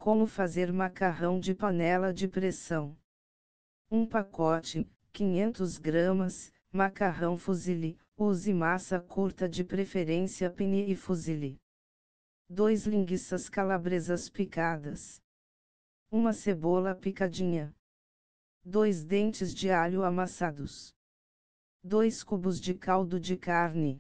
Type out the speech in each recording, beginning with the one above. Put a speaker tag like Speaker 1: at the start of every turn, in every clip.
Speaker 1: Como fazer macarrão de panela de pressão? Um pacote, 500 gramas, macarrão fusilli, use massa curta de preferência penne e fusilli. 2 linguiças calabresas picadas. Uma cebola picadinha. 2 dentes de alho amassados. 2 cubos de caldo de carne.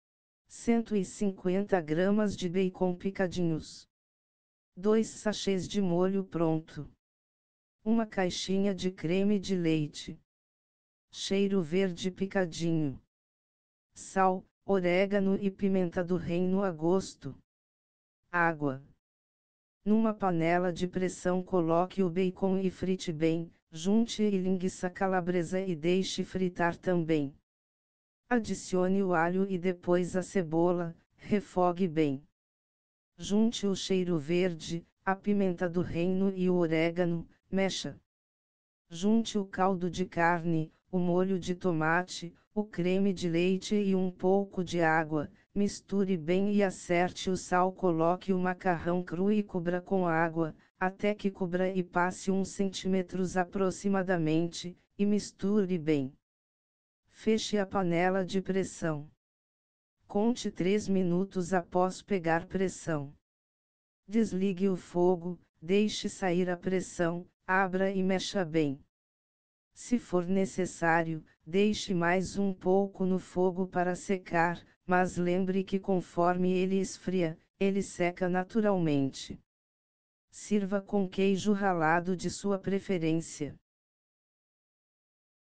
Speaker 1: 150 gramas de bacon picadinhos. 2 sachês de molho pronto. Uma caixinha de creme de leite. Cheiro verde picadinho. Sal, orégano e pimenta do reino a gosto. Água. Numa panela de pressão coloque o bacon e frite bem, junte a linguiça calabresa e deixe fritar também. Adicione o alho e depois a cebola, refogue bem. Junte o cheiro verde, a pimenta do reino e o orégano, mexa. Junte o caldo de carne, o molho de tomate, o creme de leite e um pouco de água, misture bem e acerte o sal. Coloque o macarrão cru e cubra com água, até que cubra e passe 1 cm aproximadamente, e misture bem. Feche a panela de pressão. Conte 3 minutos após pegar pressão. Desligue o fogo, deixe sair a pressão, abra e mexa bem. Se for necessário, deixe mais um pouco no fogo para secar, mas lembre que conforme ele esfria, ele seca naturalmente. Sirva com queijo ralado de sua preferência.